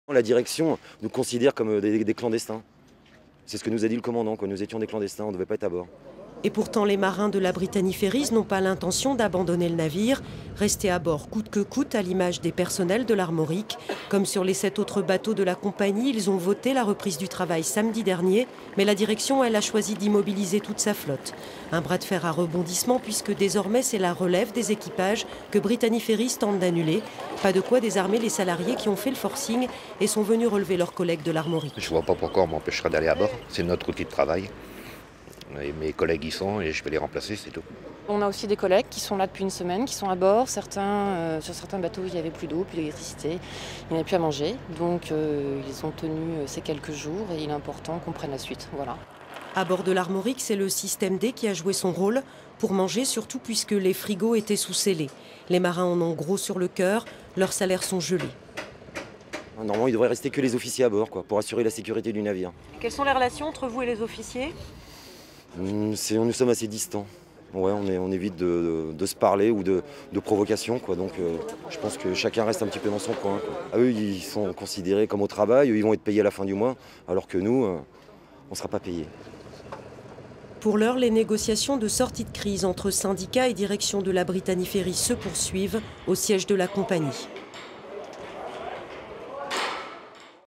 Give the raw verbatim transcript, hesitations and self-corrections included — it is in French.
La direction nous considère comme des, des clandestins. C'est ce que nous a dit le commandant, que nous étions des clandestins, on ne devait pas être à bord. Et pourtant, les marins de la Brittany Ferries n'ont pas l'intention d'abandonner le navire. Rester à bord coûte que coûte, à l'image des personnels de l'Armorique. Comme sur les sept autres bateaux de la compagnie, ils ont voté la reprise du travail samedi dernier. Mais la direction, elle, a choisi d'immobiliser toute sa flotte. Un bras de fer à rebondissement, puisque désormais, c'est la relève des équipages que Brittany Ferries tente d'annuler. Pas de quoi désarmer les salariés qui ont fait le forcing et sont venus relever leurs collègues de l'Armorique. Je ne vois pas pourquoi on m'empêcherait d'aller à bord. C'est notre outil de travail. Et mes collègues y sont et je vais les remplacer, c'est tout. On a aussi des collègues qui sont là depuis une semaine, qui sont à bord. Certains, euh, sur certains bateaux, il n'y avait plus d'eau, plus d'électricité, il n'y avait plus à manger. Donc euh, ils ont tenu ces quelques jours et il est important qu'on prenne la suite. Voilà. À bord de l'Armorique, c'est le système D qui a joué son rôle pour manger, surtout puisque les frigos étaient sous scellés. Les marins en ont gros sur le cœur, leurs salaires sont gelés. Normalement, il devrait rester que les officiers à bord, quoi, pour assurer la sécurité du navire. Quelles sont les relations entre vous et les officiers ? Nous sommes assez distants. Ouais, on, est, on évite de, de, de se parler ou de, de provocation, quoi. Donc euh, je pense que chacun reste un petit peu dans son coin, quoi. Ah, eux, ils sont considérés comme au travail, eux, ils vont être payés à la fin du mois, alors que nous, euh, on ne sera pas payés. Pour l'heure, les négociations de sortie de crise entre syndicats et direction de la Brittany Ferries se poursuivent au siège de la compagnie.